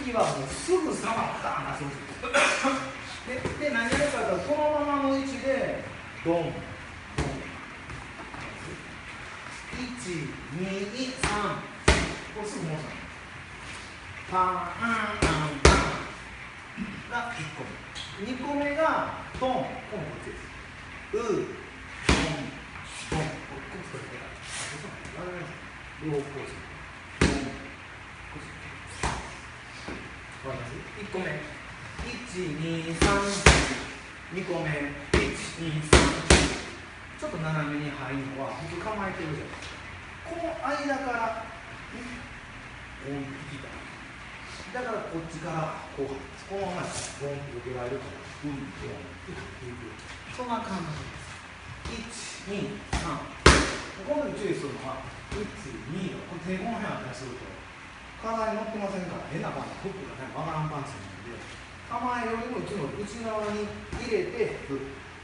時はもうすぐ触ったな、そうするで何やるかというと、このままの位置でドンドン1、2、3、これすぐ戻すの。パンパンパンが1個目、2個目がドン、こっちです。ドンドン、こっちこれ両方です。ドン、こっち。わかります？ 1 個目、1、2、3、2個目、1、2、3。ちょっと斜めに入るのは普通構えてるじゃないですか。この間からこう引きたい。だからこっちからこうこのままボンと受けられるからボンボンっていく。そんな感じです。1、2、3。この時注意するのは1、2のこの手この辺あったりすると体に乗ってませんから変な感じ、フックがね、わからんパンツなんで、構えよりも内側に入れて振る。